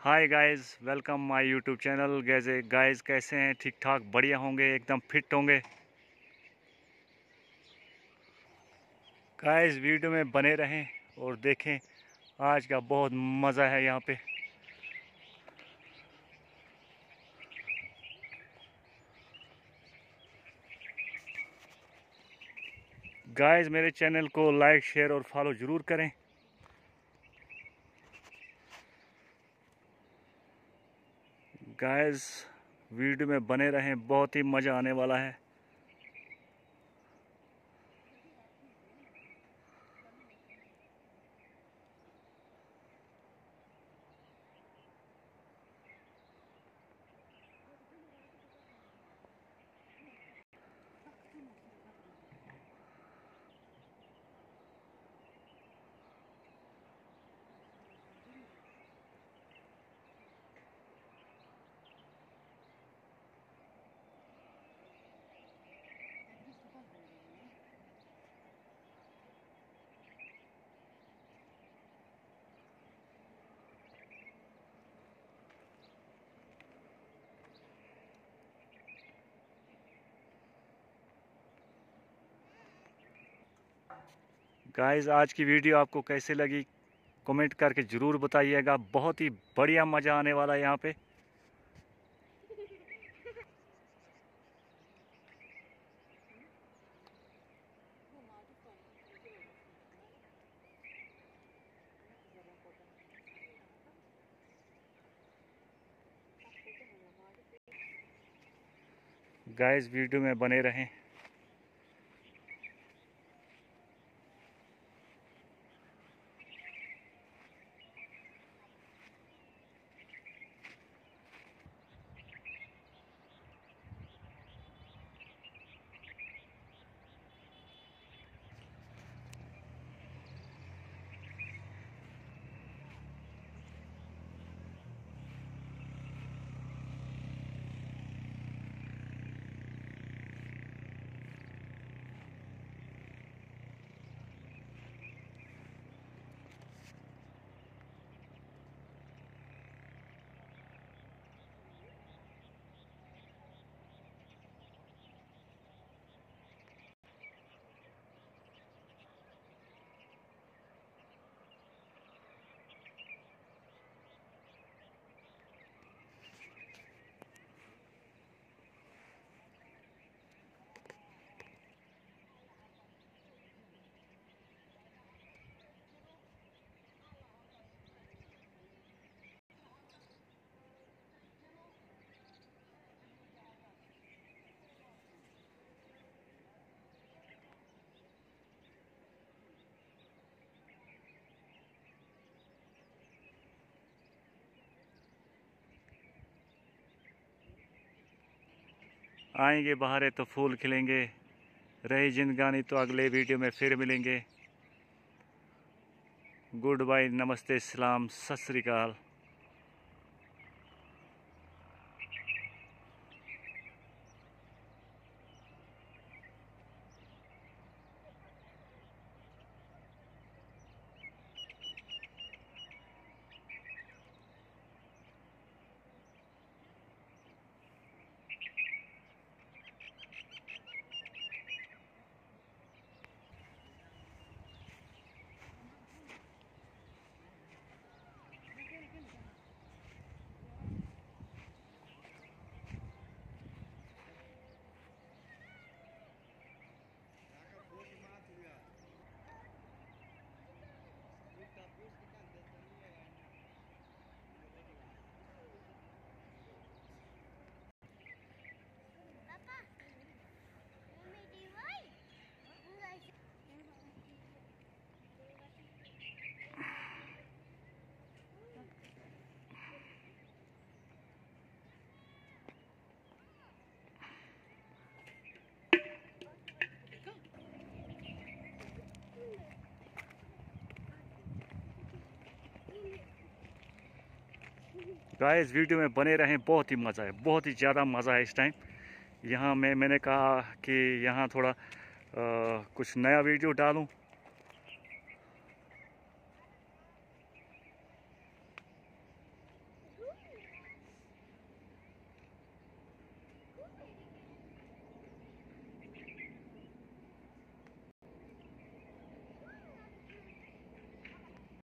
Hi guys, welcome my YouTube channel. Guys कैसे हैं? ठीक ठाक बढ़िया होंगे, एकदम फिट होंगे। गाइस वीडियो में बने रहें और देखें, आज का बहुत मज़ा है यहाँ पे। गाइस मेरे चैनल को लाइक शेयर और फॉलो ज़रूर करें। गाइस वीडियो में बने रहें, बहुत ही मज़ा आने वाला है। गाइस आज की वीडियो आपको कैसे लगी कमेंट करके ज़रूर बताइएगा। बहुत ही बढ़िया मज़ा आने वाला है यहाँ पे। गाइस वीडियो में बने रहें। आएंगे बहारे तो फूल खिलेंगे, रही जिंदगानी तो अगले वीडियो में फिर मिलेंगे। गुड बाय, नमस्ते, सलाम, सत श्री अकाल। गाइस वीडियो में बने रहें, बहुत ही मज़ा है, बहुत ही ज़्यादा मज़ा है इस टाइम। यहाँ मैंने कहा कि यहाँ थोड़ा कुछ नया वीडियो डालूं।